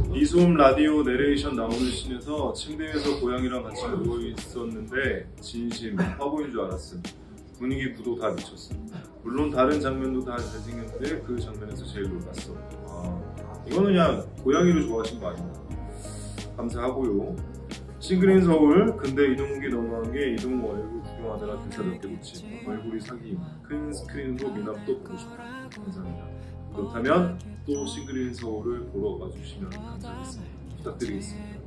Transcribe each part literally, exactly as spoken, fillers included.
이솜 라디오 내레이션 나오는 씬에서 침대에서 고양이랑 같이 누워 있었는데 진심 화보인 줄 알았음. 분위기 구도 다 미쳤어. 물론 다른 장면도 다 잘생겼는데 그 장면에서 제일 놀랐어. 아, 이거는 그냥 고양이를 좋아하신 거 아닌가. 감사하고요. 싱글인 서울. 근데 이동욱이 너무한 게 이동욱 얼굴 구경하느라 대사 몇 개 놓치. 얼굴이 사기. 큰 스크린으로 미남 또 보고 싶다. 감사합니다. 그렇다면 또 싱글인 서울을 보러 가주시면 감사하겠습니다. 부탁드리겠습니다.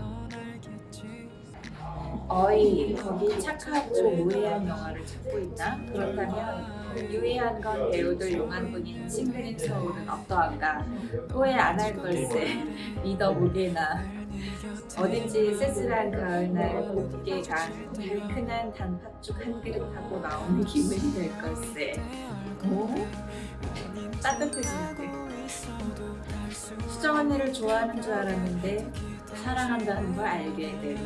어이, 거기 착하고 우회한 영화를 찾고 있나? 그렇다면 유해한 건 배우들 용한분인 싱글인 서울은 어떠한가? 후회 안 할 걸세. 믿어보게나. 어딘지 쓸쓸한 가을날 곱게 간 달큰한 단팥죽 한 그릇하고 나오는 기분이 될 걸세. 오? 따뜻해지는데. 수정 언니를 좋아하는 줄 알았는데 사랑한다는 걸 알게 돼.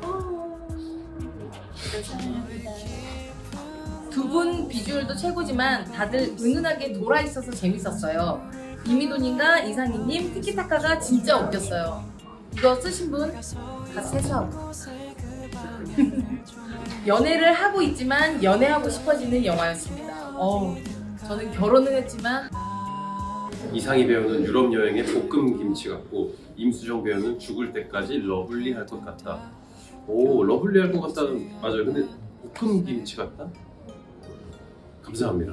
두 분 비주얼도 최고지만 다들 은은하게 돌아있어서 재밌었어요. 이미도님과 이상희님 티키타카가 진짜 웃겼어요. 이거 쓰신 분 다 세수하고. 연애를 하고 있지만 연애하고 싶어지는 영화였습니다. 어우, 저는 결혼은 했지만 이상희 배우는 유럽 여행의 볶음 김치 같고 임수정 배우는 죽을 때까지 러블리 할 것 같다. 오, 러블리 할 것 같다는 맞아요. 근데 볶음 김치 같다? 감사합니다.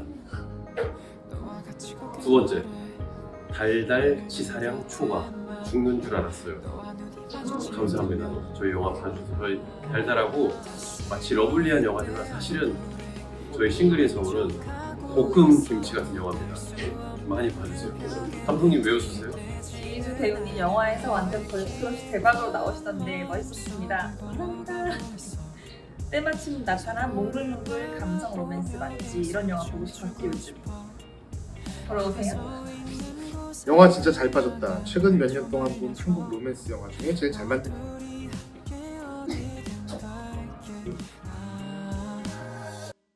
두 번째, 달달 지사량 초과. 죽는 줄 알았어요. 감사합니다. 저희 영화 봐주셔서. 저희 달달하고 마치 러블리한 영화지만 사실은 저희 싱글인 서울은 볶음 김치 같은 영화입니다. 많이 봐주세요. 감독님 왜 웃으세요? 이희수 배우님 영화에서 완전 걸크러쉬 대박으로 나오시던데 멋있었습니다. 감사합니다. 때마침 나타난 몽글몽글 감성 로맨스 맞지? 이런 영화 보고 싶었지 요즘. 보러 오세요. 영화 진짜 잘 빠졌다. 최근 몇 년 동안 본 한국 로맨스 영화 중에 제일 잘 만든 영화.